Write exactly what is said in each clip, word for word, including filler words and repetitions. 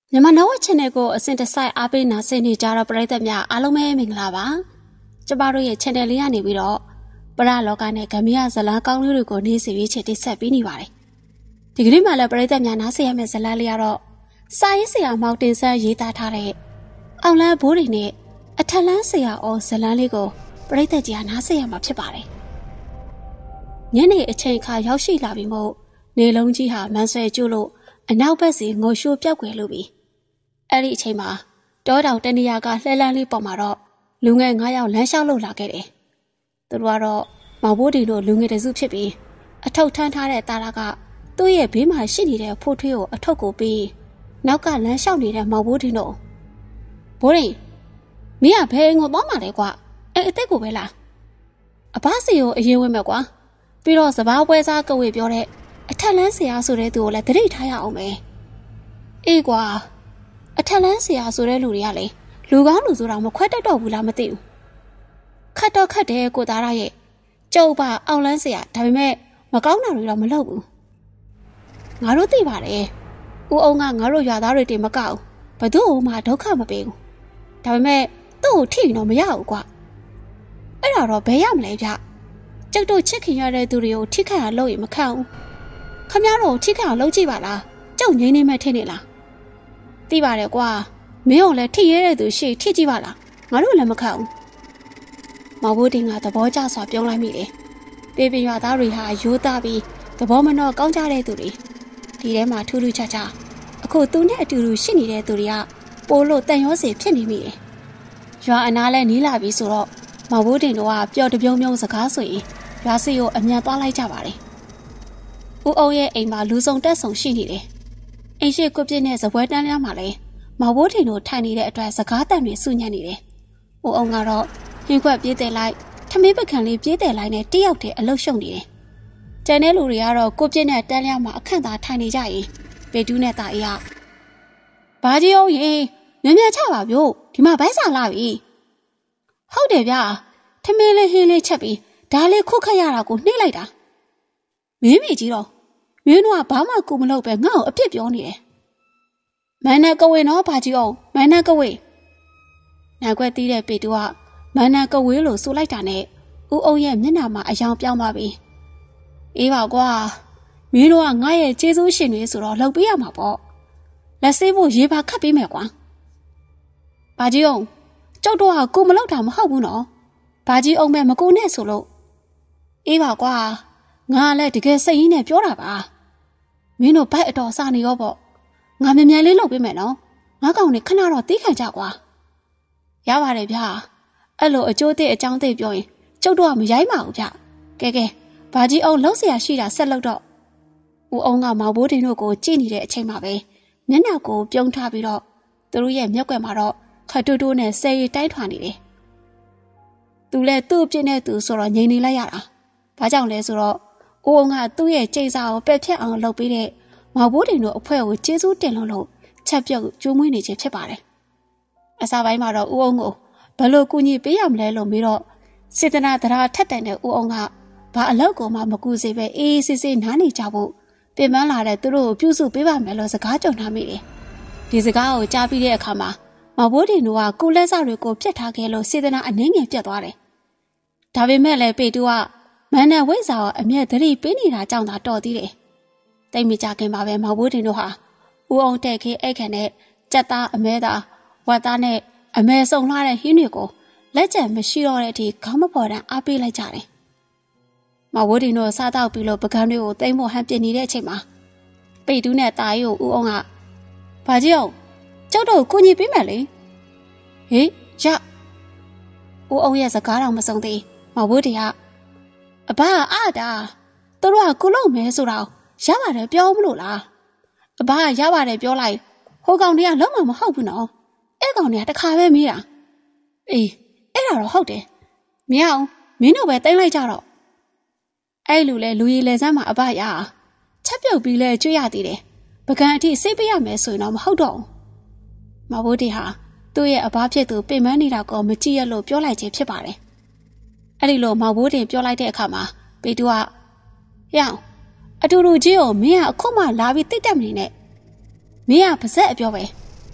မြန်မာနောက်ဝက်ချန်နယ်ကိုအစင်တစိုက်အားပေးနာဆင်နေကြတော့ပရိသတ်များအားလုံးပဲမင်္ဂလာပါကျမတို့ရဲ့ channel လေးကနေပြီးတော့ပရလောကနဲ့ဂမရဇလန်းကောင်းလေးတွေကိုနေ့စီပြီးချက်တိဆက်ပေးနေပါတယ်ဒီကနေ့မှလည်းပရိသတ်များနားဆင်ရမယ့်ဇလန်းလေးကတော့စာရေးဆရာမောင်တင်ဆန်းရေးသားထားတဲ့အောင်လန်းဘိုးတွေနဲ့အထက်လန်းဆရာအော်ဇလန်းလေးကိုပရိသတ်ကြီးနားဆင်ရမှာဖြစ်ပါတယ်ညနေအချိန်ခါရောက်ရှိလာပြီမို့နေလုံးကြီးဟာမန်းဆွဲကျိုးလို့အနောက်ဘက်စီငိုရှိုးပြောက်ွယ်လို့ပြီအဲ့ဒီအချိန်မှာတောတောင်တနေရာကလှဲလန်းလေးပေါ်မှာတော့လူငယ်၅ယောက်လမ်းလျှောက်လို့လာခဲ့တယ်သူတို့ကတော့မောင်ဘိုးဒီတို့လူငယ်တစုဖြစ်ပြီးအထုပ်ထမ်းထားတဲ့တာလာကသူ့ရဲ့ဘေးမှာရှိနေတဲ့ဖိုးထွေးကိုအထုပ်ကိုပြီးနောက်ကလမ်းလျှောက်နေတဲ့မောင်ဘိုးဒီတို့ဘိုးရင်မင်းကဘယ်ငိုသွားမှလဲကွာအဲ့အစ်စ်ကိုပဲလားအဘစီကိုအရင်ဝင်မဲ့ကွာပြီးတော့စဘာပွဲစားကဝေပြောတဲ့အထက်လန်းဆရာဆိုတဲ့သူကိုလည်းတရိပ်ထားရအောင်ပဲအေးကွာအထက်လန်းဆရာဆိုတဲ့လူတွေကလေလူကောင်းလူဆိုတာမခွဲတတ်တော့ဘူးလားမသိဘူးခတ်တော့ခတ်တယ်ကိုသားရရဲ့ကျုပ်ပါအောင်လန်းဆရာဒါပေမဲ့မကောင်းတာတွေတော့မလုပ်ဘူးငါတို့သိပါတယ်ဦးအောင်ကငါတို့ရွာသားတွေတင်မကောက်ဘသူ့ဟိုမှဒုက္ခမပေးဘူးဒါပေမဲ့သူ့ကိုထိရင်တော့မရဘူးကွာအဲ့ဒါတော့ဘယ်ရမလဲဗျကျုပ်တို့ချစ်ခင်ရတဲ့သူတွေကိုထိခိုက်အောင်လုပ်ရင်မခံဘူးခမရတော့ထိခိုက်အောင်လုပ်ကြည့်ပါလားကျုပ်ငိမ့်နေမှထင်နေလားသိပါတယ်ကွာမင်းတို့လည်းထိရဲတဲ့သူရှိထိကြည့်ပါလားငါတို့လည်းမခံဘူးမဘိုးတင်ကသဘောကျစွာပြောလိုက်မိတယ်ပေပင်ရွာသားတွေဟာရိုးသားပြီးသဘောမနှောကောင်းကြတဲ့သူတွေဒီထဲမှာထူးထူးခြားခြားအခုသူနဲ့အတူတူရှိနေတဲ့သူတွေကပိုလို့တန်ရောစီဖြစ်နေမိတယ်ရွာအနားလဲနီးလာပြီဆိုတော့မဘိုးတင်တို့ကပျော်တပြုံးပြုံးစကားဆိုရင်ရွာစီကိုအမြန်သွားလိုက်ကြပါတယ်ဦးအောင်ရဲ့အိမ်မှာလူဆောင်တက်ဆောင်ရှိနေတယ်အိမ်ရှိကွပြစ်နဲ့ဇပွဲတန်းလျားမှာလဲမဘိုးထင်တို့ထိုင်နေတဲ့အတွက်စကားတန်တွေစုညံ့နေတယ်။ဦးအောင်ကတော့ဟင်းခွက်ပြေးတယ်လိုက်ထမင်းပကံလေးပြေးတယ်လိုက်နဲ့တယောက်တည်းအလုရှုံနေတယ်။ကျန်တဲ့လူတွေကတော့ကွပြစ်နဲ့တန်းလျားမှာအခန့်သာထိုင်နေကြရင်ပေတူးနဲ့တာအေးကဘာကြီးအောင်ရင်မြမြချပါဗျို့ဒီမှာဘိုက်စာလာပြီ။ဟုတ်တယ်ဗျာထမင်းလေးဟင်းလေးချက်ပြီးဒါလေးခုတ်ခတ်ရတာကိုနှိမ့်လိုက်တာ။မင်းမိကြီးတော့မင်းတို့ကဘာမှကူမလုပ်ပဲငါ့ကိုအပြစ်ပြောနေတယ်မန္နကဝေနော်ဘာကြီးအောင်မန္နကဝေနိုင်ခွက်တီးတဲ့ပေတူကမန္နကဝေလို့ဆိုလိုက်တာနဲ့ဦးအောင်ရဲ့မျက်နှာမှာအယောင်ပြောင်းသွားပြီအေးပါကွာမင်းတို့ကငါရဲ့ကျေးဇူးရှင်တွေဆိုတော့လှုပ်ပေးရမှာပေါ့လက်ဆေးဖို့ရေပါခတ်ပေးမယ်ကွာဘာကြီးအောင်ကျုပ်တို့ကကိုမလောက်တာမဟုတ်ဘူးနော်ဘာကြီးအောင်မဲ့မကူနဲ့ဆိုလို့အေးပါကွာငါလည်းတကယ်စိတ်ရင်းနဲ့ပြောတာပါမင်းတို့ဘိုက်အတော်စားနေရောပေါ့ငါမြန်မြန်လေးလုပ်ပေးမယ်နော်ငါကောင်နေခဏတော့တီးခံကြကွာရပါတယ်ဗျာအဲ့လိုအကျိုးသေးအကြောင်းသေးပြောရင်ကျုပ်တို့ကမရိုင်းပါဘူးဗျကဲကဲဘာကြီးအောင်လှုပ်เสียရှိတာဆက်လုပ်တော့ဦးအောင်ကမောင်ဘိုးတင်တို့ကိုကြည့်နေတဲ့အချိန်မှာပဲမျက်နှာကိုပြုံးထားပြီးတော့သူတို့ရဲ့မျက်ကွယ်မှာတော့ခတ်တိုးတိုးနဲ့ဆဲရီတိုင်းထွာနေတယ်သူလည်းသူ့အပြစ်နဲ့သူဆိုတော့ငြိမ်နေလိုက်ရတာဘာကြောင့်လဲဆိုတော့ဦးအောင်ကသူ့ရဲ့ကြိတ်စာကိုပက်ဖြတ်အောင်လုပ်ပေးတဲ့မောင်ဘိုးတင်တို့အဖွဲ့ကိုကျေးဇူးတင်လို့လို့ချက်ပြုတ်ကျိုးမွေးနေခြင်းဖြစ်ပါတယ်။အစားပိုင်းမှာတော့ဦးအောင်ကိုဘယ်လိုကူညီပေးရမလဲလို့မေးတော့စေတနာတရားထက်တန်တဲ့ဦးအောင်ကဘာအလောက်ကိုမှမကူစေပဲအေးအေးဆေးဆေးနားနေကြဖို့ပြင်ပန်းလာတဲ့သူတို့ကိုပြုစုပေးပါမယ်လို့စကားကြုံထားမိတယ်။ဒီစကားကိုကြားပြီးတဲ့အခါမှာမောင်ဘိုးတင်တို့ကကိုလက်စတွေကိုပြတ်ထားခဲ့လို့စေတနာအနှင်းငယ်ပြတ်သွားတယ်။ဒါပေမဲ့လည်းပေတူကမန်နဲ့ဝိဇ္ဇာကိုအမျက်သတိပေးနေတာကြောင့်သာတော်သေးတယ်။တိတ်မကြခင်ပါပဲမောင်ဘိုးတင်တို့ဟာဦးအောင်တဲ့ခေအိတ်ခန့်နဲ့ကြက်သားအမဲသားဝတ်သားနဲ့အမဲစုံလာတဲ့ဟင်းတွေကိုလက်ကျန်မရှိတော့တဲ့အထိခေါင်းမပေါ်တန်းအားပေးလိုက်ကြတယ်။မောင်ဘိုးတင်တို့စားတော့ပြီးလို့ပကန်းတွေကိုတိမ့်ဖို့ဟန်ပြနေတဲ့အချိန်မှာပိတ်တူးနဲ့တာရီကိုဦးအောင်ကဘာကြီးအောင်ကျုပ်တို့ကိုညီပေးမယ်လေ။ဟေးရဦးအောင်ရဲ့စကားတော်မဆုံးသေးမောင်ဘိုးတင်ကအဘအားတာသူတို့ကကိုလုံးမဲဆိုတော့ရပါတယ်ပြောမလို့လားအဘကရပါတယ်ပြောလိုက်ဟိုကောင်တွေကလုံးဝမဟုတ်ဘူးနော်အဲ့ကောင်တွေကတခါပဲမေးတာအေးအဲ့ဒါတော့ဟုတ်တယ်မရအောင်မင်းတို့ပဲတိမ့်လိုက်ကြတော့အဲ့လူလဲလူရည်လဲစမ်းမှာအဘရချက်ပြုတ်ပြီးလဲကျွေးရသေးတယ်ပကံအထိစိတ်ပေးရမယ်ဆိုရင်တော့မဟုတ်တော့ဘူးမဘိုးတီဟာသူ့ရဲ့အဘဖြစ်သူပင်ပန်းနေတာကိုမကြည့်ရလို့ပြောလိုက်ခြင်းဖြစ်ပါတယ်အဲ့ဒီလိုမောင်ဘိုးတင်ပြောလိုက်တဲ့အခါမှာပေတူကရအောင်အတူတူကြီးကိုမင်းကအခုမှလာပြီးတိတ်တက်မနေနဲ့မင်းကပါဇက်အပြောပဲ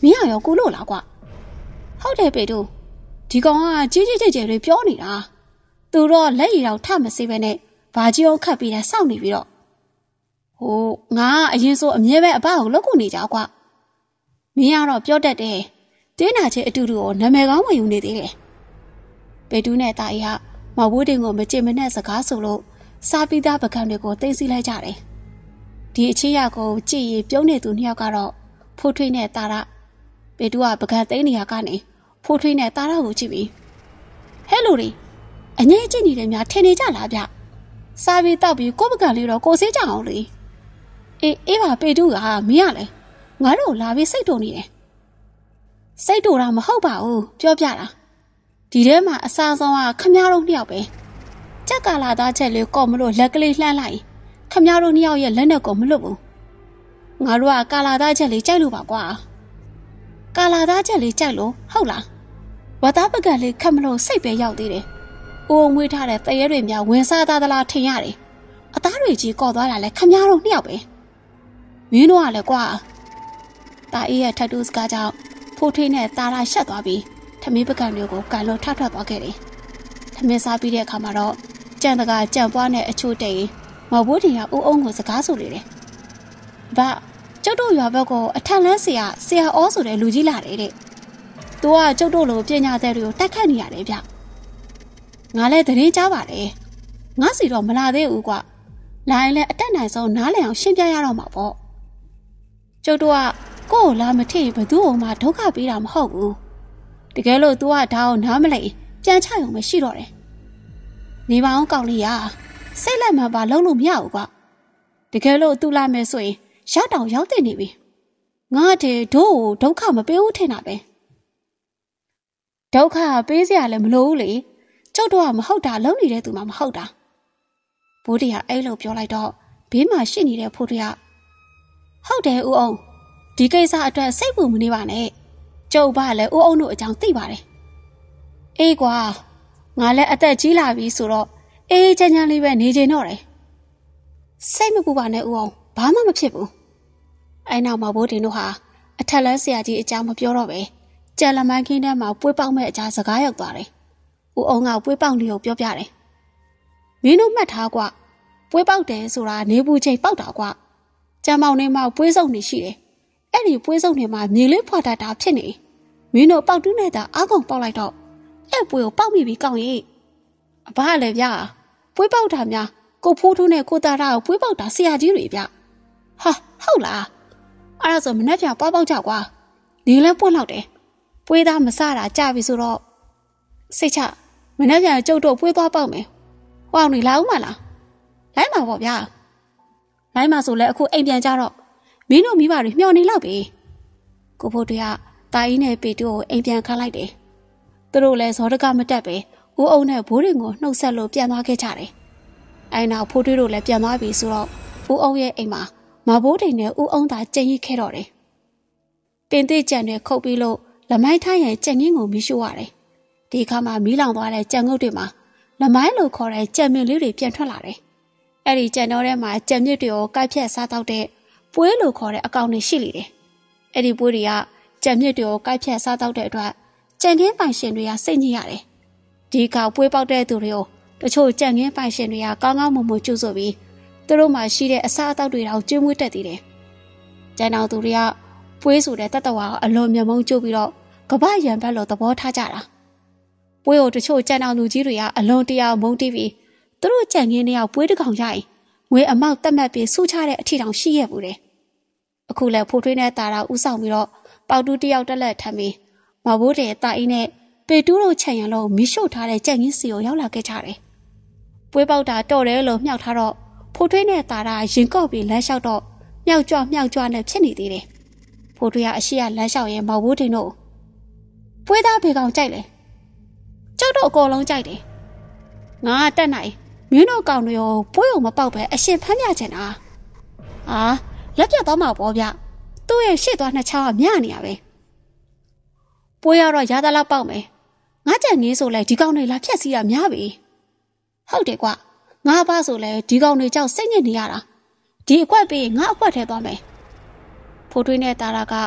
မင်းရောကိုလို့လားကွာဟုတ်တယ်ပေတူဒီကောင်ကကြီးကြီးကျယ်ကျယ်လေးပြောနေတာသူတော့လက်ရည်တော့ထမစေပဲနဲ့ဘာကြီးအောင်ခတ်ပြီးလဲစောင့်နေပြီးတော့ဟိုငါအရင်ဆိုအမြဲပဲအဘကိုလောက်ကိုနေကြကွာမင်းကတော့ပြောတတ်တယ်တင်းနာချင်းအတူတူကိုနာမည်ကောင်းဝင်ယူနေသေးတယ်ပေတူနဲ့တာရီကမဝိုးတင်ကိုမကြင်မနဲ့စကားဆိုလို့စားပြီးသားပကံတွေကိုသိသိလိုက်ကြတယ်ဒီအချစ်ရကိုကြည်ရီပြုံးနေသူနှစ်ယောက်ကတော့ဖိုးထွေးနဲ့တာရပေတူကပကံသိနေရကနေဖိုးထွေးနဲ့တာရကိုကြည့်ပြီးဟဲ့လူတွေအငြင်းကြည့်နေတယ်များထင်နေကြလားဗျစားပြီးတောက်ပြီးကိုပကံလေးတော့ကိုစေးကြအောင်လေအေးအေးပါပေတူကမင်းရလေငါတို့လာပြီးစိတ်တုံနေတယ်စိတ်တူတာမဟုတ်ပါဘူးပြောပြတာဒီထဲမှာအစားဆုံးကခမည်းတော်နှစ်ယောက်ပဲကြက်ကလာသားချက်လေးကော့မလို့လက်ကလေးလှမ်းလိုက်ခမည်းတော်နှစ်ယောက်ရဲ့လက်နဲ့ကိုမလွတ်ဘူးငါတို့ကကာလာသားချက်လေးကြိုက်လို့ပါကွာကာလာသားချက်လေးကြိုက်လို့ဟုတ်လားဝတ်သားပကံလေးခတ်မလို့စိတ်ပဲရောက်သေးတယ်အိုးမွေးထားတဲ့တရေတွေများဝင်စားသားသလားထင်ရတယ်အသားတွေကြီးကော့သွားတာလဲခမည်းတော်နှစ်ယောက်ပဲမင်းတို့ကလည်းကွာတာအေးရဲ့ထတ်တူးစကားကြောင့်ဖိုးထွေးနဲ့တာရာရှက်သွားပြီးထမင်းပကံတွေကိုကန်လို့ထထသွားခဲ့တယ်ထမင်းစားပြီးတဲ့အခါမှာတော့ကြံတကာကြံပွားနဲ့အချို့တိတ်မော်ဘိုးတင်ကဦးအောင်ကိုစကားဆိုနေတယ်။ဘာကျုပ်တို့ရွာဘက်ကိုအထက်လန်းဆရာဆရာအောဆိုတဲ့လူကြီးလာတယ်တဲ့။သူကကျုပ်တို့လိုပညာသည်တွေကိုတိုက်ခတ်နေရတယ်ဗျ။ငါလည်းသတင်းကြားပါတယ်။ငါစီတော့မလာသေးဘူးကွ။လာရင်လည်းအတက်နိုင်ဆုံးနားလည်အောင်ရှင်းပြရတော့မှာပေါ့။ကျုပ်တို့ကကို့ကိုလာမထည့်ဘသူ့အောင်မှဒုက္ခပေးတာမဟုတ်ဘူး။တကယ်လို့ तू ကဒါအောင်နားမလဲပြန်ချရုံပဲရှိတော့တယ်နေပါအောင်ကောက်လေးရစိတ်လိုက်မှပါလုံးလို့မရဘူးကွာတကယ်လို့ तू လာမယ်ဆိုရင်ရောက်တောင်ရောက်တင်နေပြီငါတည်းတို့ကိုဒုက္ခမပေးဘူးထင်တာပဲဒုက္ခပေးစရာလည်းမလိုဘူးလေကျုပ်တို့ကမဟုတ်တာလုံးနေတဲ့သူမှမဟုတ်တာဘိုးတရားအဲ့လိုပြောလိုက်တော့ဘေးမှာရှိနေတဲ့ဖိုးတရားဟုတ်တယ်ဦးအောင်ဒီကိစ္စအတွက်စိတ်ပူမနေပါနဲ့ကျုပ်ဘာလဲဦးအောင်တို့အကြောင်းသိပါတယ်အေးကွာငါလည်းအသက်ကြီးလာပြီဆိုတော့အေးချမ်းချမ်းလေးပဲနေချင်တော့တယ်စိတ်မပူပါနဲ့ဦးအောင်ဘာမှမဖြစ်ဘူးအဲ့နောက်မှာဘိုးတင်တို့ဟာအထက်လန်းဆရာကြီးအကြောင်းမပြောတော့ပဲကြံလမန်းခင်းထဲမှာပွေးပေါက်မဲ့အကြောင်းစကားရောက်သွားတယ်ဦးအောင်ကပွေးပေါက်လေးကိုပြောပြတယ်မင်းတို့မှတ်ထားကွာပွေးပေါက်တယ်ဆိုတာနေဘူးချိန်ပေါက်တာကွာကြံမောင်နေမှာပွေးစုံနေရှိတယ်အဲ့ဒီပွေးစုံနေမှာမြေလေးဖွာတာတာဖြစ်နေမင်းတို့ပေါက်တူးနေတာအားကုန်ပေါက်လိုက်တော့အဲ့ပွေးကိုပေါက်မိပြီးကောင်းရဲ့အဘလည်းဗျာပွေးပေါက်တာများကိုဖိုးထုံးနဲ့ကိုတာတာကိုပွေးပေါက်တာဆရာကြီးတွေဗျဟာဟုတ်လားအဲ့ဒါဆိုမနေ့ပြန်ပွားပေါက်ကြကွာနေလဲပွင့်လောက်တယ်ပွေးသားမစတာကြပြီဆိုတော့စိတ်ချမနေ့ပြန်ကျုပ်တို့ပွေးသွားပေါက်မယ်ဟောင်းနေလာဦးမလားလိုက်မှာပေါ့ဗျာလိုက်မှာဆိုလဲအခုအိမ်ပြန်ကြတော့မင်းတို့မိဘတွေမျှော်နေလောက်ပြီကိုဖိုးတွေကတာအီးနဲ့ပေတူကိုအိမ်ပြန်ခါလိုက်တယ်သူတို့လည်းဇောတကမတက်ပဲဦးအုံနဲ့ဘိုးရင်ကိုနှုတ်ဆက်လို့ပြန်သွားခဲ့ကြတယ်အဲနောက်ဖိုးတွေးတို့လည်းပြန်သွားပြီဆိုတော့ဦးအုံရဲ့အိမ်မှာမဘိုးတိန်နဲ့ဦးအုံသာကြင်ရိခဲ့တော့တယ်တင်သေးကြံတွေခုတ်ပြီးလို့လမိုင်းထိုင်းရဲ့ကြံငင်းကိုမီးရှို့ရတယ်ဒီအခါမှာမီးလောင်သွားတဲ့ကြံငုတ်တွေမှာလမိုင်းလို့ခေါ်တဲ့ကြံမြင့်လေးတွေပြန်ထွက်လာတယ်အဲ့ဒီကြံတော်ထဲမှာကြံမြင့်တွေကိုကိုက်ဖြတ်စားတော့တဲ့ပွေးလို့ခေါ်တဲ့အကောင်တွေရှိလေတယ်အဲ့ဒီပွေးတွေကကြံမြင့်တွေကိုကိုက်ဖြတ်စားတော့တဲ့အတွက်ကြံခင်းပိုင်ရှင်တွေကစိတ်ညစ်ရတယ်ဒီကောင်ပွေးပေါက်တဲ့သူတွေကိုတချို့ကြံခင်းပိုင်ရှင်တွေကကောင်းကောင်းမွန်မွန်ကျူဆိုပြီးသူတို့မှရှိတဲ့အစားအသောက်တွေတောင်ကျွေးမွေးတတ်သေးတယ်ကျန်တော်သူတွေကပွေးဆိုတဲ့တတဝါအလွန်မြတ်မုံကျုပ်ပြီးတော့ကပ္ပရံဘက်လို့သဘောထားကြတာပွေးကိုတချို့ကျန်တော်လူကြီးတွေကအလွန်တရာမုန်းတီးပြီးသူတို့ကြံခင်းတွေကပွေးတစ်ကောင်ရရင်ငွေအမောက်တက်မှတ်ပြီးဆူချတဲ့အထီတောင်ရှိရဘူးတယ်အခုလည်းဖိုးထွေးနဲ့တာတာဥဆောင်ပြီးတော့ပေါတူတယောက်တက်လက်ထမ်းပြီးမဘိုးတဲ့တာအင်းနဲ့ပေတူးတို့ခြံရံလုံးမီးရှို့ထားတဲ့ကြံခင်းစီကိုရောက်လာခဲ့ကြတယ်ပွေးပေါက်တာတော့တယ်လို့မြှောက်ထားတော့ဖိုးထွေးနဲ့တာတာရင်ကော့ပြီးလမ်းလျှောက်တော့မြောက်ကြွမြောက်ကြွနဲ့ဖြစ်နေသေးတယ်ဖိုးထွေးကအရှိရလမ်းလျှောက်ရင်မဘိုးတင်တို့ပွေးသားဖေကောင်ကြိုက်လေကျုပ်တို့အကုန်လုံးကြိုက်တယ်ငါတက်နိုင်မင်းတို့ကောင်တွေရောပွေးုံမပေါက်ပဲအရှင်ဖမ်းပြချင်တာဟာလက်ပြတ်သွားမှာပေါ့ဗျသူ့ရဲ့ရှေ့သွားနှစ်ချောင်းကမြနေရပဲပွေးရတော့ရသလားပေါက်မယ်ငါကြံငင်းဆိုလဲဒီကောင်တွေလာဖြက်စီးတာများပြီဟုတ်တယ်ကွငါဘာဆိုလဲဒီကောင်တွေကြောက်စိတ်ညစ်နေရတာဒီအကွက်ပေးငါအကွက်ထဲသွားမယ်ဖိုးထွေးနဲ့တာရာက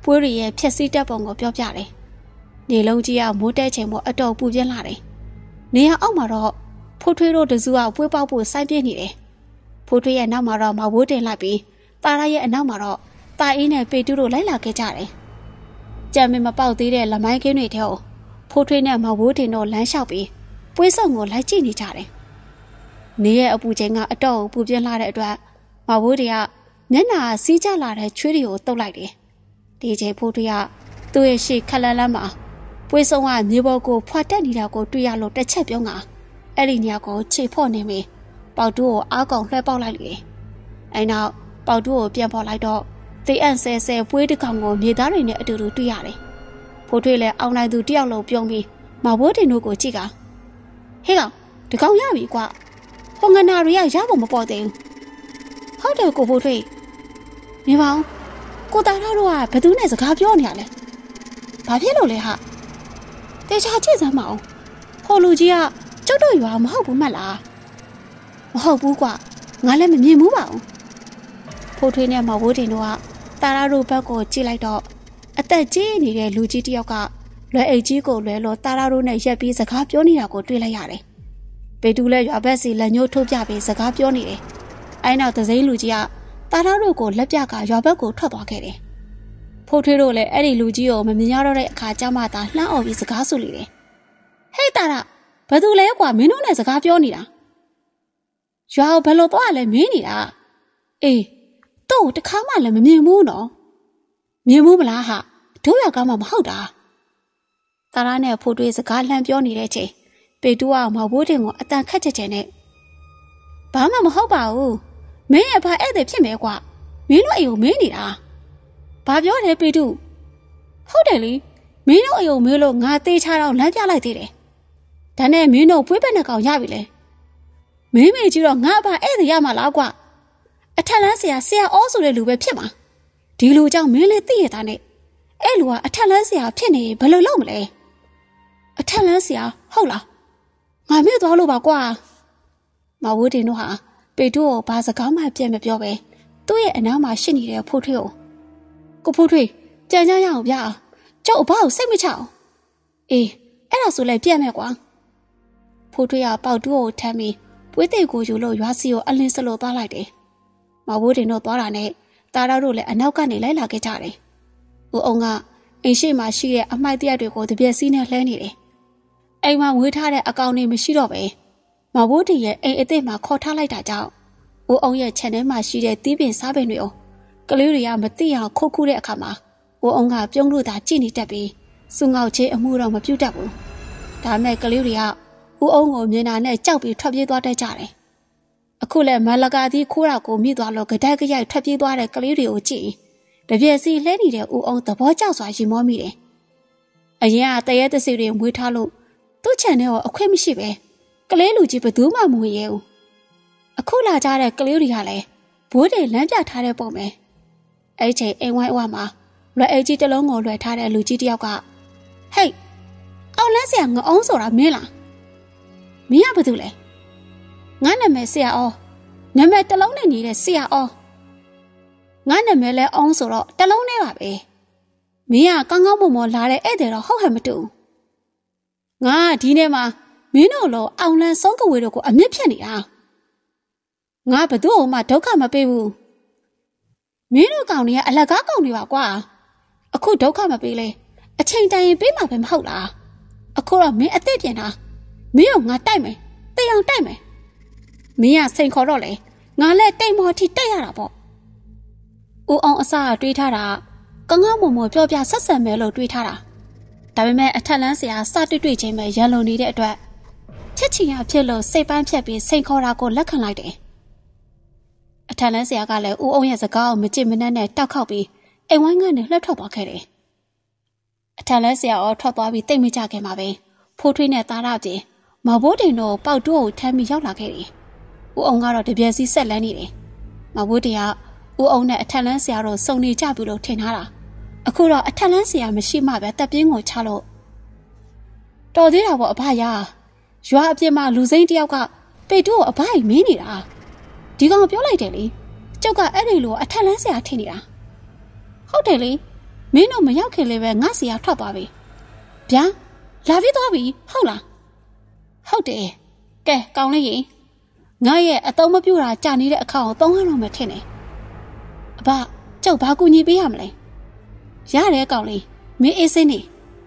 ပွေးရီရဲ့ဖြက်စီးတက်ပုံကိုပြောပြတယ်။နေလုံးကြီးကမိုးတဲချိန်မှာအတော်ပူပြင်းလာတယ်။နေရအောက်မှာတော့ဖိုးထွေးတို့တစုကပွေးပေါက်ဖို့စိုင်းပြင်းနေတယ်။ဖိုးထွေးရဲ့နောက်မှာတော့မဝိုးတင်လိုက်ပြီးတာရရဲ့အနောက်မှာတော့တာအင်းနဲ့ပေတူးတို့လိုက်လာခဲ့ကြတယ်။ကြံမင်မပေါက်သေးတဲ့လမိုင်းကင်းတွေထဲကိုဖိုးထွေးနဲ့မဝိုးတင်တို့လမ်းလျှောက်ပြီးပွေးစုံကိုလိုက်ကြည့်နေကြတယ်။နေရဲ့အပူချိန်ကအတော့ပူပြင်းလာတဲ့အတွက်မဝိုးတွေကမျက်နှာစီးကျလာတဲ့ချွေးတွေကိုတုပ်လိုက်တယ်။ဒီချိန်ဖိုးထွေးကသူ့ရဲ့ရှေ့ခက်လန်းလန်းမှာပွေးစုံကမြေပေါ်ကိုဖွာတက်နေတာကိုတွေ့ရလို့တစ်ချက်ပြုံးကအဲ့ဒီနေရာကိုခြေဖော့နေပြီပေါတူးကိုအားကောင်လှဲပေါက်လိုက်လေ။အဲနောက်ပေါတူးကိုပြန်ပေါ်လိုက်တော့သေအန့်ဆဲဆဲပွေးတစ်ကောင်ကိုမြေသားတွေနဲ့အတူတူတွေ့ရတယ်။ဖိုးထွေးလည်းအောင်လိုက်သူတယောက်လုံးပြုံးပြီးမဝိုးတင်တို့ကိုကြည့်ကဟေးကောင်ဒီကောင်ရပြီကွာဟိုငနာရီကရဖို့မပေါ်သေးဘူး။ဟုတ်တယ်ကိုဖိုးထွေးမြင်ပါဦးကိုတာထားတော့ကဘယ်သူနဲ့စကားပြောနေရလဲ။ဘာဖြစ်လို့လဲဟာတေချာကြည့်စမ်းမအောင်ဟိုလူကြီးကကျုပ်တို့ရွာမဟုတ်ဘူးမလား။မဟုတ်ဘူးကွာငါလည်းမမြင်ဘူးပါဘူး။ဖိုးထွေးနဲ့မဝိုးတင်တို့ကတာရာတို့ဘက်ကိုကြည့်လိုက်တော့အသက်ကြီးနေတဲ့လူကြီးတယောက်ကလွယ်အိတ်ကြီးကိုလွယ်လို့တာရာတို့နဲ့ရက်ပြီးစကားပြောနေတာကိုတွေ့လိုက်ရတယ်။ပေတူလည်းရွာဘက်စီလက်ညှိုးထုတ်ပြပြီးစကားပြောနေတယ်။အဲနောက်သစိမ်းလူကြီးကတာရာတို့ကိုလက်ပြကရွာဘက်ကိုထွက်သွားခဲ့တယ်။ဖိုးထွေးတို့လည်းအဲ့ဒီလူကြီးကိုမမြင်ရတော့တဲ့အခါကျမှသာလှမ်းអော်ပြီးစကားဆိုလိမ့်တယ်။ဟေးတာရာဘယ်သူလဲကွာမင်းတို့နဲ့စကားပြောနေတာ။ရွာကိုဘယ်လိုသွားလဲမင်းနေတာ။အေးတော့တခါမှလည်းမမြင်ဘူးနော်။မြင်ဘူးမလားဟာတို့ရွာကမှမဟုတ်တာ။တာရာနဲ့ဖိုးထွေးစကားလှမ်းပြောနေတဲ့ချိန်ပေတူးကမဝိုးတင်ကိုအတန်ခတ်ချက်ချက်နဲ့ဘာမှမဟုတ်ပါဘူး။မင်းရဲ့ဘာဧည့်သည်ဖြစ်မယ်ကွာ။မင်းတို့အိမ်ကိုမင်းနေတာ။ဘာပြောလဲပေတူးဟုတ်တယ်လေမင်းတို့အိမ်ကိုမေးလို့ငါတေးချတော့လမ်းပြလိုက်သေးတယ်။ဒါနဲ့မင်းတို့ပွေးပက်နဲ့ကောင်ရပြီလေ။မင်းမေကြီးတော့ငါဘာဧည့်သည်ရမှာလားကွာ။အထက်လန်းဆရာဆရာအောဆိုတဲ့လူပဲဖြစ်မှာ။ဒီလူကြောင့်မင်းလည်းသိရတာနဲ့အဲ့လူကအထက်လန်းဆရာဖြစ်နေဘယ်လိုလုပ်မလဲ။အထက်လန်းဆရာဟုတ်လား။ငါမေ့သွားလို့ပါကွာ။မဝိုးတင်တို့ဟာပေတူးကိုဘာစကားမှပြတ်မပြောပဲသူ့ရဲ့အနားမှာရှိနေတဲ့ဖိုးထွေးကိုကိုဖိုးထွေးကြံကြရအောင်ဗျာကျုပ်အဘကိုစိတ်မချအောင်အေးအဲ့ဒါဆိုလည်းပြတ်မဲ့ကွာဖိုးထွေးကပေါက်တူးကိုထမ်းပြီးပွေးသိကိုယူလို့ရွာစီကိုအလင်းစလို့သွားလိုက်တယ်မဝိုးတင်တို့သွားတာနဲ့တားတော်တို့လည်းအနောက်ကနေလိုက်လာခဲ့ကြတယ်ဦးအောင်ကအိမ်ရှိမှရှိတဲ့အမိုက်တရက်တွေကိုတပြက်စီးနဲ့လှဲနေတယ်အိမ်မှာဝေးထားတဲ့အကောင်တွေမရှိတော့ပဲမဝိုးတင်ရဲ့အိမ်အစ်စ်မှာခေါ်ထားလိုက်တာကြောင့်ဦးအောင်ရဲ့ခြံထဲမှာရှိတဲ့တီးပင်စားပင်တွေကိုကလေးတွေကမသိအောင်ခုတ်ခုတဲ့အခါမှာဦးအောင်ကပြုံးလို့သာကြည့်နေတတ်ပြီးစူငေါက်ချင်းအမှုတော့မပြုတ်တတ်ဘူးဒါမဲ့ကလေးတွေကဦးအောင်ကိုမြင်တာနဲ့ကြောက်ပြီးထွက်ပြေးသွားတတ်ကြတယ်အခုလည်းမလကာသီးခိုးတာကိုမြည်သွားလို့ကြက်ကြက်ရိုက်ထွက်ပြေးသွားတဲ့ကလေးတွေကိုကြည့်တပြည့်စီလှဲနေတဲ့ဦးအောင်သဘောကျစွာရင်မောမိတယ်အရင်ကတရဲတစီတွေမွေးထားလို့သူ့ခြံထဲကိုအခွင့်မရှိပဲကလေးလူကြီးဘယ်သူမှမဝင်ရဲဘူးအခုလာကြတဲ့ကလေးတွေကလည်းဘိုးတွေလမ်းပြထားတဲ့ပုံပဲအဲ့ချိန်အိမ်ဝိုင်းဝါမှာလွယ်အိတ်ကြီးတစ်လုံးကိုလွယ်ထားတဲ့လူကြီးတယောက်ကဟေးအောင်လန်းဆရာငအောင်ဆိုတာမင်းလားမင်းကဘာလုပ်လဲငါနာမည်ဆရာအောနာမည်တစ်လုံးနဲ့နေတဲ့ဆရာအောငါနာမည်လဲအောင်ဆိုတော့တစ်လုံးနဲ့ပါပဲမင်းကကောင်းကောင်းမွန်မွန်လာတဲ့ဧည့်သည်တော့ဟုတ်ဟဲ့မတူငါဒီနေ့မှာမင်းတို့လိုအောင်လန်းဆုံးကဝေတို့ကိုအမြင့်ဖြတ်နေတာငါဘသူ့အောင်မှဒုက္ခမပေးဘူးမင်းတို့ကောင်တွေကအလကားကောင်တွေပါကွာအခုဒုက္ခမပေးလဲအချိန်တန်ရင်ပေးမှာပဲမဟုတ်လားအခုတော့မင်းအသက်ပြင်တာမင်းကိုငါတိုက်မယ်တေးအောင်တိုက်မယ်မင်းကစိန်ခေါ်တော့လေငါလည်းတိတ်မော်ထိတိုက်ရတာပေါ့ဦးအောင်အစားတွေးထားတာကောင်းကောင်းမွန်မွန်ပြောပြဆက်ဆံမယ်လို့တွေးထားတာဒါပေမဲ့အထက်လန်းဆရာစတွေ့တွေ့ချင်းပဲရန်လုံနေတဲ့အတွက်ချက်ချင်ရဖြစ်လို့စိတ်ပန်းဖြတ်ပြီးစိန်ခေါ်တာကိုလက်ခံလိုက်တယ်အထက်လန်းဆရာကလည်းဦးအောင်ရဲ့စကားကိုမကြည့်မနှက်နဲ့တောက်ခောက်ပြီးအိမ်ဝိုင်းကနေလှည့်ထွက်သွားခဲ့တယ်အထက်လန်းဆရာအော်ထွက်သွားပြီးတိတ်မကြခင်မှာပဲဖိုးထွေးနဲ့သားရပြင်မဘိုးတင်တို့ပေါက်တိုးကိုထမ်းပြီးရောက်လာခဲ့တယ်ဦးအောင်ကတော့တပြက်စီးဆက်လန်းနေတယ်မဘိုးတင်ကဦးအောင်နဲ့အထက်လန်းဆရာတို့စုံနေကြပြီလို့ထင်ထားတာအခုတော့အထက်လန်းဆရာမရှိမှပဲတပ်ပြင်းကိုချလို့တော်သေးတာပေါ့အဖရာရွာအပြင်မှာလူစိမ့်တယောက်ကပေတိုးကိုအဖကြီးမင်းနေတာဒီကောင်ပြောလိုက်တယ်လေကျုပ်ကအဲ့ဒီလိုအထက်လန်းဆရာထင်နေတာဟုတ်တယ်လေမင်းတို့မရောက်ခင်လေးပဲငါစီရထွက်သွားပြီဗျာလာပြီးသွားပြီဟုတ်လားဟုတ်တယ်ကဲကောင်းလေးရင်ငါရဲ့အတုံးမပြူတာကြာနေတဲ့အခေါက်ကိုသုံးရတော့မှထင်တယ်အဘကျုပ်ဘာကူညီပေးရမလဲရတယ်ကောင်းလေးမင်းအေးစင်းနေ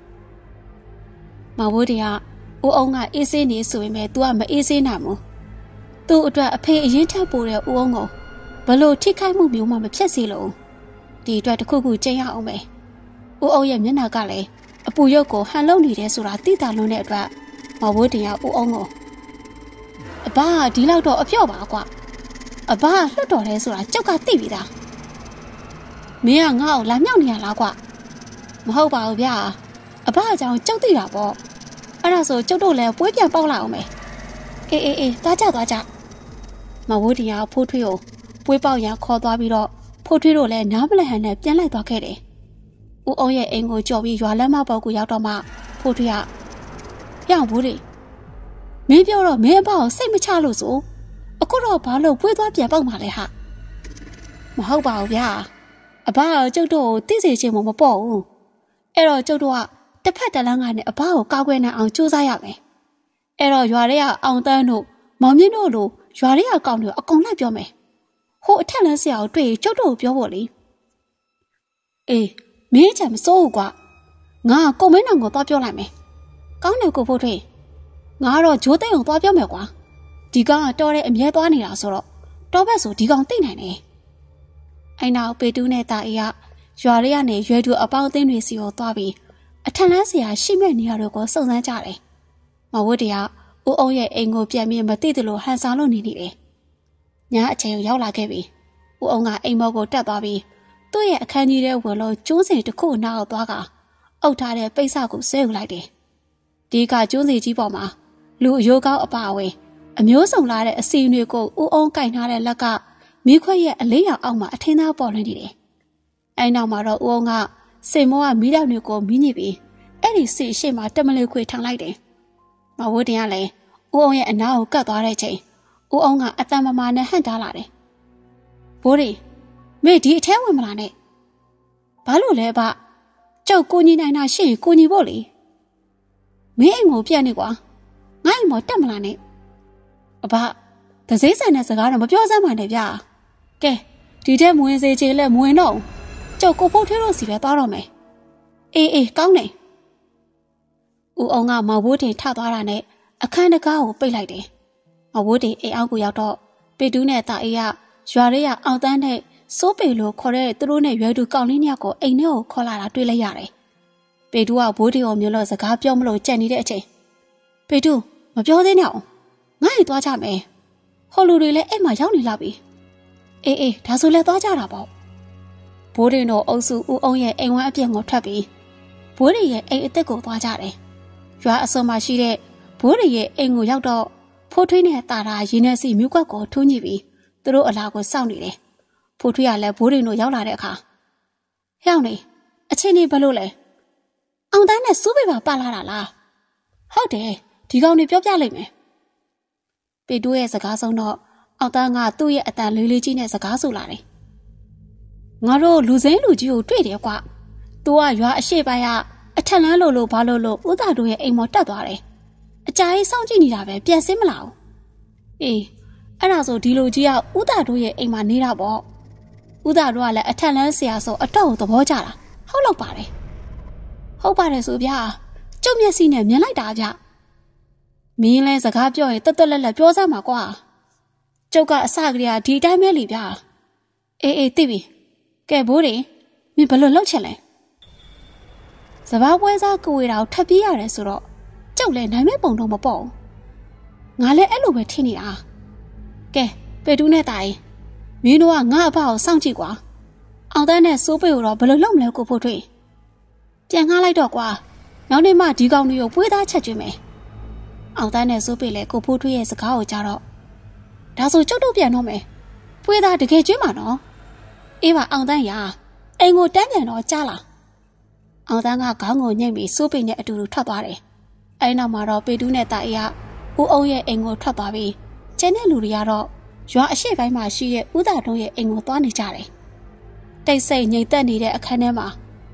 မဝိုးတွေကဦးအောင်ကအေးစင်းနေဆိုပေမဲ့ तू ကမအေးစင်းနိုင်ဘူးသူ့အတွက်အဖေအရင်ထပ်ပို့တဲ့ဦးအောင်ကိုဘလို့ထိခိုက်မှုမျိုးမှမဖြစ်စေလို့ဒီအတွက်တစ်ခုခုကျင်းရအောင်ပဲဦးအောင်ရဲ့မျက်နှာကလည်းအပူရုပ်ကိုဟန်လုံနေတယ်ဆိုတာသိတာလွန်းတဲ့အတွက်မဝိုးတင်ရဦးအောင်ကိုအဘဒီလောက်တော့အပြော့ပါကွာအဘလွတ်တော်လဲဆိုတာကြောက်ကသိပြီသားမင်းကငါ့ကိုလာမြောက်နေရလားကွာမဟုတ်ပါဘူးဗျာအဘအကြောင်းကြောက်သိတာပေါ့အဲ့ဒါဆိုကျုပ်တို့လည်းပွဲပြန်ပေါက်လာအောင်မယ်အေးအေးအေးသွားကြသွားကြမဝိုးတင်ရဖိုးထွေးကိုပွဲပေါက်ရခေါ်သွားပြီးတော့ဖိုးထွေးတို့လည်းနားမလည်ဟန်နဲ့ပြန်လိုက်သွားခဲ့တယ်ဦးအောင်ရဲ့အိမ်ကိုကြော်ပြီးရွာလမ်းမပေါ်ကိုရောက်တော့မှဖိုးထွေးကပြောင်းဘူးလေမင်းပြောတော့မင်းအဘကိုစိတ်မချလို့ဆိုအခုတော့ဘာလို့ဖွေးသွားပြန်ပေါက်မှာလဲဟာမဟုတ်ပါဘူးဗျာအဘကကျုပ်တို့ကိုသိစေချင်မှမပေါ့ဘူးအဲ့တော့ကျုပ်တို့ကတစ်ဖက်တစ်လမ်းကနေအဘကိုကောက်ွယ်နိုင်အောင်ကြိုးစားရမယ်အဲ့တော့ရွာတွေကအောင်တန်းတို့မောင်မြင့်တို့လိုရွာတွေကကောင်းတွေအကုန်လိုက်ပြောမယ်ဟိုအထက်လမ်းဆရာကိုတွေ့ကျုပ်တို့ကိုပြောဖို့လေအေးမင်းချင်မစိုးဘူးကွာငါကကိုမင်းနောင်ကိုသွားပြောလိုက်မယ်ကောင်းတယ်ကိုဖို့ထွေးငါကတော့ဂျိုးသိန်းကိုသွားပြောမယ်ကွာဒီကောင်ကတော်တဲ့အမြဲသွားနေတာဆိုတော့တော်ဘက်ဆိုဒီကောင်သိနိုင်တယ်အိုင်နောက်ပေတူးနဲ့တာအေးကရွာလေးကနေရွယ်သူအပေါင်းအသင်းတွေစီကိုသွားပြီးအထက်လန်းဆရာရှိမဲ့နေရာတွေကိုစုံစမ်းကြတယ်မဝတ်တရဦးအောင်ရဲ့အိမ်ကိုပြန်ပြီးမသိသလိုဟန်ဆောင်လို့နေနေတယ်ညအချိန်ကိုရောက်လာခဲ့ပြီဦးအောင်ကအိမ်မော်ကိုတက်သွားပြီးသူ့ရဲ့အခန်းကြီးထဲဝင်လို့ကျိုးစင်တစ်ခုနောက်သွားကအုပ်ထားတဲ့ပိတ်စကိုဆွဲယူလိုက်တယ်ဒီကကျိုးစီကြီးပေါ်မှာလူအယိုးကောင်းအပါအဝင်အမျိုးစုံလာတဲ့အစီအတွေကိုဦးအောင်ကင်ထားတဲ့လက်ကမိခွက်ရဲ့အလေးရောင်အောက်မှာအထင်းသားပေါ်လွင်နေတယ်။အဲနောက်မှာတော့ဦးအောင်ကစိန်မောကမိတော့တွေကိုမိညစ်ပြီးအဲ့ဒီစီရှိမှတမလေးခွေထောင်လိုက်တယ်။မဝတ်တင်ကလည်းဦးအောင်ရဲ့အနားကိုကတ်သွားတဲ့ချိန်ဦးအောင်ကအတန်မမာနဲ့ဟန့်တားလာတယ်။ဘိုးရီမေဒီအထဲဝင်မလာနဲ့။ဘာလို့လဲဗျ။ကြောက်ကိုညီနိုင်တာရှိရင်ကိုညီဖို့လေ။မင်းအိမ်ကိုပြက်နေကွာ။ငါ့အိမ်မတက်မလာနဲ့။အဘတစိမ့်ဆန်တဲ့စကားတော့မပြောစမ်းပါနဲ့ဗျာကဲဒီတဲ့မဝင်စေချေလဲမဝင်တော့ကြောက်ကိုဖို့ထွေးလို့စီပဲသွားတော့မယ်အေးအေးကောင်းတယ်ဦးအောင်ကမောင်ဘိုးတင်ထသွားတာနဲ့အခန်းတကားကိုပိတ်လိုက်တယ်မောင်ဘိုးတင်အိမ်အောက်ကိုရောက်တော့ပေတူးနဲ့တာအေးကရွာရဲရအောင်တန်းနဲ့စိုးပေလိုခေါ်တဲ့သူတို့နဲ့ရွယ်သူကောင်းလေးနှစ်ယောက်ကိုအိမ်ထဲကိုခေါ်လာတာတွေ့လိုက်ရတယ်ပေတူးကဘိုးတင်ကိုမျိုးလို့စကားပြောမလို့ကြံ့နေတဲ့အချိန်ပေတူးမပြောသေးနဲ့အောင်ငါ့အိမ်သွားကြမယ်ဟိုလူတွေလည်းအဲ့မှာရောက်နေလာပြီအေးအေးဒါဆိုလည်းသွားကြတာပေါ့ဘိုးရင်တို့အုပ်စုဦးအောင်ရဲ့အိမ်ဝမ်းအပြည့်ကိုထွက်ပြီးဘိုးရင်ရဲ့အိမ်အစ်စ်ကိုသွားကြတယ်ရွာအစုံမှာရှိတဲ့ဘိုးရင်ရဲ့အိမ်ကိုရောက်တော့ဖိုးထွေးနဲ့တာတာရင်းနဲ့စီမြူးကွက်ကိုထိုးညှိပြီးသူတို့အလားကိုစောင့်နေတယ်ဖိုးထွေးကလည်းဘိုးရင်တို့ရောက်လာတဲ့အခါဟဲ့အောင်နေအချင်းကြီးဘလို့လဲအောင်တန်းနဲ့စူးပေပါပါလာတာလားဟုတ်တယ်ဒီကောင်တွေပြောပြလိုက်မယ်ပေတိုးရဲ့စကားဆုံးတော့အောင်တန်းကသူ့ရဲ့အတန်လေးလေးကြီးနဲ့စကားဆိုလာတယ်ငါတို့လူစိမ်းလူကြီးကိုတွေ့တယ်ကွာသူကရွာအရှိပိုင်းကအထက်လန်းလို့လို့ဘာလို့လို့ဦးသားတို့ရဲ့အိမ်မော်တက်သွားတယ်အကြာကြီးစောင့်ကြည့်နေတာပဲပြန်စင်းမလာဘူးအေးအဲ့ဒါဆိုဒီလူကြီးကဦးသားတို့ရဲ့အိမ်မှာနေတာပေါ့ဦးသားတို့ကလည်းအထက်လန်းဆရာဆိုအတော့သဘောကျတာဟုတ်လို့ပါတယ်ဟုတ်ပါတယ်ဆိုဗျာကျုပ်မျက်စိနဲ့မြင်လိုက်တာဗျမင်းလဲစကားပြောရင်တက်တက်လက်လက်ပြောစမ်းပါကွာကျုပ်ကအစကတည်းကဒီအတိုင်းပဲလေဗျာအေးအေးသိပြီကဲဘိုးတွေမင်းဘယ်လိုလုပ်ချင်လဲစဘာပွဲစားကိုဝေတာကိုထပ်ပြေးရတယ်ဆိုတော့ကျုပ်လည်းနိုင်မဲ့ပုံတော့မပေါ့ငါလည်းအဲ့လိုပဲထင်နေတာကဲပေတူးနဲ့တာရင်မင်းတို့ကငါအဖကိုစောင့်ကြည့်ကွာအောင်တန်းနဲ့စိုးပေကိုတော့ဘယ်လိုလုပ်မလဲကိုဖို့ထွေးပြန်ငှားလိုက်တော့ကွာနောက်နေ့မှဒီကောင်တွေကိုပွေးသားချက်ကျွေးမယ်အောင်တန်းနဲ့စိုးပေလည်းကိုဖိုးထွေးရဲ့စကားကိုကြားတော့ဒါဆိုကျုပ်တို့ပြန်တော့မယ်ဖွေးသားတကယ်ကျွေးမှာနော်အေးပါအောင်တန်းရအိမ်ကိုတန်းပြန်တော့ကြားလားအောင်တန်းကခေါင်းကိုညှိပြီးစိုးပေနဲ့အတူတူထွက်သွားတယ်အဲနောက်မှာတော့ပေတူးနဲ့တာအေးကဦးအောင်ရဲ့အိမ်ကိုထွက်သွားပြီးကျန်တဲ့လူတွေကတော့ရွာအရှိပိုင်းမှာရှိတဲ့ဦးသားတို့ရဲ့အိမ်ကိုသွားနေကြတယ်တိတ်ဆိတ်ငြိမ်သက်နေတဲ့အခန်းထဲမှာ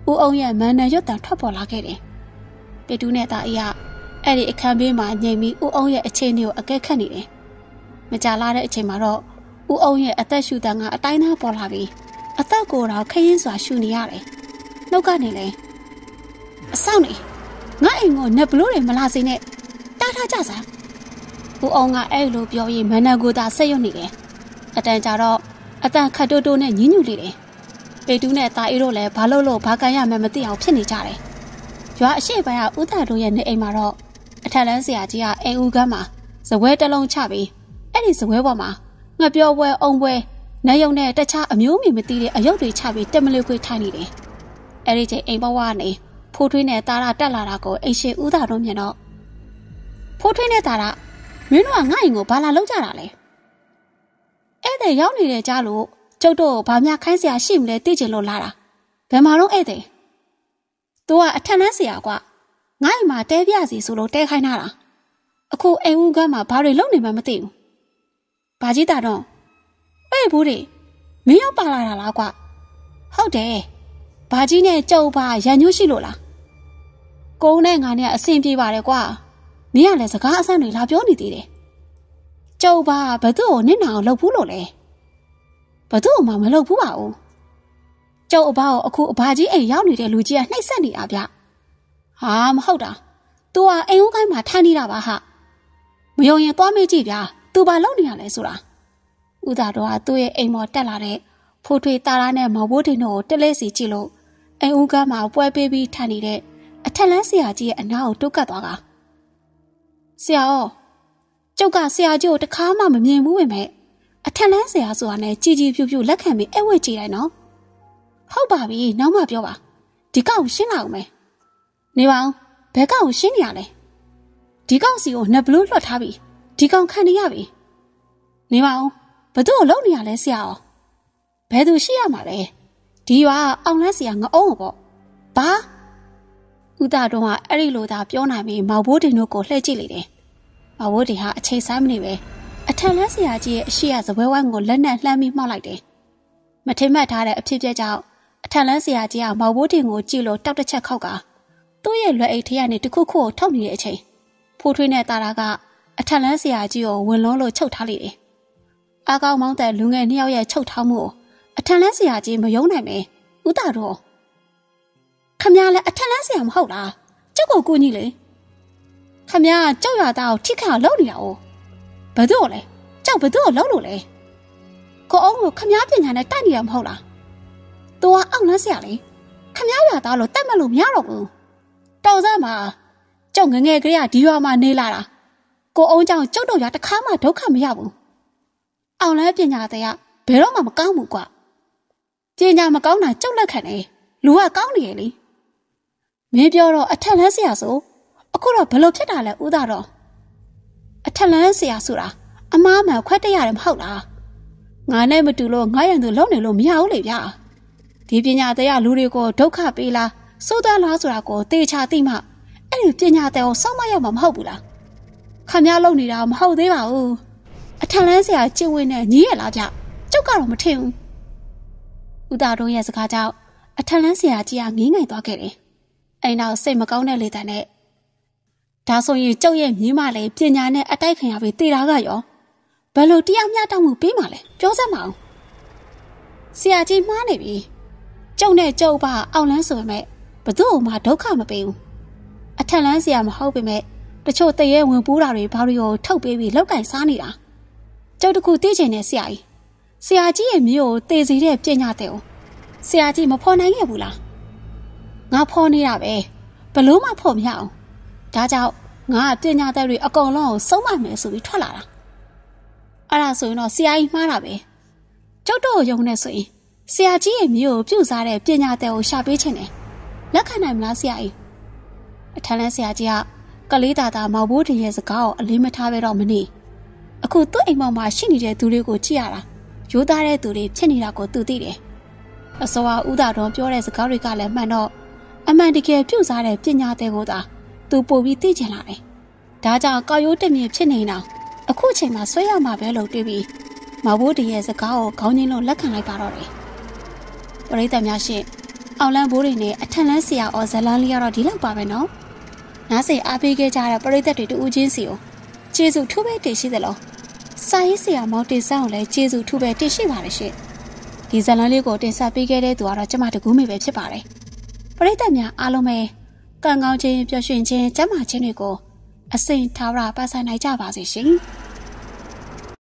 ဦးအောင်ရဲ့မန်နယ်ရွတ်တံထွက်ပေါ်လာခဲ့တယ်ပေတူးနဲ့သားအေးကအဲ့ဒီအခန်းဘေးမှာငြိမ်ပြီးဦးအောင်ရဲ့အခြေအနေကိုအကဲခတ်နေတယ်မကြလာတဲ့အချိန်မှာတော့ဦးအောင်ရဲ့အသက်ရှူတန်းကအတိုင်းသားပေါ်လာပြီးအသက်ကိုယ်တော့ခရင်စွာရှူနေရတယ်နှုတ်ကနေလဲအဆောင်နေငါအိမ်ကိုနက်ဘလို့တွေမလာစေနဲ့တားထားကြစမ်းဦးအောင်ကအဲ့လိုပြောပြီးမန်နယ်ကိုသာဆက်ရွတ်နေတယ်အတန်ကြာတော့အတန်ခတ်တိုးတိုးနဲ့ညင်းညူလေးတယ်ပေတူးနဲ့သားအေးတို့လည်းဘာလို့လို့ဘာကန်ရမှမသိအောင်ဖြစ်နေကြတယ်ရွာအရှိပိုင်းကဦးသားတို့ရဲ့နေအိမ်မှာတော့အထက်လန်းဆရာကြီးကအိမ်ဦးကမ်းမှာဇပွဲတစ်လုံးချပြီးအဲ့ဒီဇပွဲပေါ်မှာငှက်ပြောပွဲအုံပွဲနတ်ယုံနဲ့တခြားအမျိုးမီမသိတဲ့အယုတ်တွေချပြီးတက်မလေးခွေထိုင်နေတယ်အဲ့ဒီချိန်အိမ်ဘဝကနေဖိုးထွေးနဲ့တာရတက်လာတာကိုအိမ်ရှိဦးသားတို့မြင်တော့ဖိုးထွေးနဲ့တာရမင်းတို့ကငါ့အိမ်ကိုဘာလာလောက်ကြတာလဲအဲ့တဲ့ရောက်နေတဲ့ကြားလို့ကျုပ်တို့ဘာများခိုင်းစရာရှိမလဲသိချင်လို့လာတာဘယ်မှာတော့အဲ့တဲ့သူကအထက်လန်းဆရာကွာငါ့အိမ်မှာတဲပြစီဆိုလို့တဲခိုင်းထားတာအခုအိမ်ဦးကမ်းမှာဘာတွေလုပ်နေမှမသိဘူးဘာကြီးတာတော့အေးဘူးတွေမင်းရောက်ပါလာတာလားကွာဟုတ်တယ်ဘာကြီးနဲ့ကျုပ်ဘာရန်ညွှန်းရှိလို့လားကုန်းနဲ့ငါနဲ့အဆင်ပြေပါတယ်ကွာမင်းကလည်းစကားအဆန်းတွေလာပြောနေသေးတယ်ကျုပ်ဘာဘသူ့ကိုနင့်နာအောင်လုပ်ဘူးလို့လဲဘသူ့မှမလုပ်ဘူးပါဘူးကျုပ်အဘကိုအခုအဘကြီးအိမ်ရောက်နေတဲ့လူကြီးကနှိပ်စက်နေတာဗျဟာမဟုတ်တာ तू ကအိမ်ဦးကိုင်းမှာထိုင်နေတာပါဟာမယုံရင်သွားမေးကြည့်ဗျာ तू ဘာလုပ်နေရလဲဆိုတာဦးသားတော်ကသူ့ရဲ့အိမ်ပေါ်တက်လာတဲ့ဖိုးထွေတာရာနဲ့မောင်ဘိုးတင်တို့ကိုတလဲစီကြည့်လို့အိမ်ဦးကမ်းမှာပွဲပေးပြီးထိုင်နေတဲ့အထက်လန်းဆရာကြီးရဲ့အနားကိုတုတ်ကတ်သွားကဆရာอ๋อကျုပ်ကဆရာကြီးကိုတခါမှမမြင်ဘူးပဲမဲ့အထက်လန်းဆရာဆိုတာနဲ့ကြည်ကြည်ဖြူဖြူလက်ခံပြီးအဲ့ဝဲကြည့်လိုက်နော်ဟုတ်ပါပြီနောက်မှပြောပါဒီကောင်ရှင်းလာအောင်မယ်နေပါအောင်ဘယ်ကောင်ရှင်းနေရလဲဒီကောင်စီကိုနက်ဘလူးလွှတ်ထားပြီဒီကောင်ခံနေရပြီနေပါအောင်ဘသူ့ကိုလုံနေရလဲဆရာอ๋อဘယ်သူရှိရမှာလဲဒီရွာအောင်လန်းဆရာငအုံးပေါ့ဘာဦးသားတော်ကအဲ့ဒီလိုသာပြောနိုင်ပြီးမောင်ဘိုးတင်တို့ကိုလှည့်ကြည့်လိုက်တယ်မောင်ဘိုးတင်ဟာအချိန်ဆိုင်မနေပဲအထက်လန်းဆရာကြီးရဲ့အရှိရစပွဲဝိုင်းကိုလက်နဲ့လှမ်းပြီးမှောက်လိုက်တယ်မထင်မှတ်ထားတဲ့အဖြစ်ပြက်ကြောင့်အထက်လန်းဆရာကြီးကမောင်ဘိုးတင်ကိုကြည့်လို့တောက်တစ်ချက်ခောက်ကသူ့ရဲ့လွယ်အိတ်ထဲကနေတခုခုကိုထုတ်နေတဲ့အချိန်ဖိုးထွေးနဲ့တာရာကအထက်လန်းဆရာကြီးကိုဝင်လုံးလို့ချုပ်ထားလိုက်တယ်။အားကောင်းမောင်းတဲ့လူငယ်နှစ်ယောက်ရဲ့ချုပ်ထားမှုကိုအထက်လန်းဆရာကြီးမယုံနိုင်ပဲ။ဦးတာတော့ခမရလည်းအထက်လန်းဆရာမဟုတ်လား။ကျုပ်ကိုကူညီလေ။ခမရကြောက်ရတာကိုထိခါလုံးနေတာ哦။ဘယ်သူ့လဲ။ကြောက်ဘယ်သူ့ကိုလုံးလို့လဲ။ကိုအောင်ကိုခမရပညာနဲ့တိုက်နေတာမဟုတ်လား။ तू ကအောက်လန်းဆရာလေ။ခမရရတာလို့တက်မလို့မရတော့ဘူး။တော်စမ်းပါကြောက်ငငယ်ကလေးကဒီရွာမှာနေလာတာကိုအောင်ကြောင့်ကျုပ်တို့ရွာတစ်ခါမှဒုက္ခမရဘူးအောင်လဲပညာတဲ့ကဘယ်တော့မှမကောင်းဘူးကွာပညာမကောင်းတာကျုပ်လက်ခံတယ်လူကကောင်းနေရဲ့လေမင်းပြောတော့အထက်လန်းဆရာဆိုအခုတော့ဘယ်လိုဖြစ်တာလဲဦးသားတော့အထက်လန်းဆရာဆိုတာအမားမှန်ခွက်တရတယ်မဟုတ်လားငါနဲ့မတူလို့ငါရန်သူလုံနေလို့မရဘူးလေဗျာဒီပညာတဲ့ကလူတွေကိုဒုက္ခပေးလားစိုးသားလားဆိုတာကိုသေချာသိမှအဲ့ဒီပညာတဲ့ကိုစောင့်မရမှာမဟုတ်ဘူးလားခမရလုံနေတာမဟုတ်သေးပါဘူးအထက်လန်းဆရာကျင့်ဝတ်နဲ့ညီးရလားဗျကျုပ်ကတော့မထင်ဘူးဦးသားတို့ရဲ့စကားကြောင့်အထက်လန်းဆရာကြီးကငင်းငိုင်သွားခဲ့တယ်အဲ့နောက်စိတ်မကောင်းတဲ့လေတံနဲ့ဒါဆိုရင်ကျုပ်ရဲ့မြင်းမလေးပညာနဲ့အတိုက်ခံရပြီးတေတာကရောဘယ်လိုတရားမျှတမှုပေးမှလဲပြောစမ်းမအောင်ဆရာကြီးမှားနေပြီကျုပ်နဲ့ကျုပ်ပါအောင်လန်းဆိုပေမဲ့ဘသူ့မှဒုက္ခမပေးဘူးအထက်လန်းဆရာမဟုတ်ပေမဲ့တချို့တရေဝင်ပူးတာတွေဘာတွေကိုထုတ်ပေးပြီးလောက်ကင်စားနေတာကျုပ်တခုသိချင်တဲ့ဆရာကြီးဆရာကြီးရဲ့မျိုးကိုသေစီတဲ့ပညာတဲ့ကိုဆရာကြီးမဖော်နိုင်ခဲ့ဘူးလားငါဖော်နေတာပဲဘလို့မှဖော်မရအောင်ဒါကြောင့်ငါပညာတဲ့တွေအကုန်လုံးကိုစုံမမယ်ဆိုပြီးထွက်လာတာအဲ့ဒါဆိုရင်တော့ဆရာကြီးမှားတာပဲကျုပ်တို့ယုံနေဆိုရင်ဆရာကြီးရဲ့မျိုးကိုပြုတ်စားတဲ့ပညာတဲ့ကိုရှာပေးချင်တယ်လက်ခံနိုင်မလားဆရာကြီးအထက်လန်းဆရာကြီးကကလေးသားသားမောင်ဘိုးတင်ရဲ့စကားကိုအလေးမထားပဲတော့မနေအခုသူ့အိမ်မောင်မှာရှိနေတဲ့သူတွေကိုကြည့်ရတာရိုးသားတဲ့သူတွေဖြစ်နေတာကိုသူသိတယ်အစောကဦးသာတော်ပြောတဲ့စကားတွေကလည်းမှန်တော့အမှန်တကယ်ပြုတ်စားတဲ့ပညာတဲ့ကိုသာသူပို့ပြီးသိချင်လာတယ်ဒါကြောင့်ကောက်ရိုးတက်မြင့်ဖြစ်နေတော့အခုချိန်မှာဆွဲရမှာပဲလို့တွေးပြီးမောင်ဘိုးတင်ရဲ့စကားကိုခေါင်းချင်းလုံးလက်ခံလိုက်ပါတော့တယ်ပရိသတ်များရှင်အောင်လန်းဘိုးတွေနဲ့အထက်လန်းဆရာအော်ဇလန်းလေးကတော့ဒီလောက်ပါပဲနော်နားစိတ်အားပေးခဲ့ကြတဲ့ပရိသတ်တွေတူဦးချင်းစီကိုကျေးဇူးထူးပဲတင်ရှိသလိုစာရေးဆရာမောင်တင်ဆန်းကိုလည်းကျေးဇူးထူးပဲတင်ရှိပါတယ်ရှင်ဒီဇလန်းလေးကိုတင်ဆက်ပေးခဲ့တဲ့သူကတော့ကျမတကူးမိပဲဖြစ်ပါတယ်ပရိသတ်များအားလုံးပဲကံကောင်းခြင်းပျော်ရွှင်ခြင်းကျန်းမာခြင်းတွေကိုအစိမ်ထားရပါဆိုင်နိုင်ကြပါစေရှင်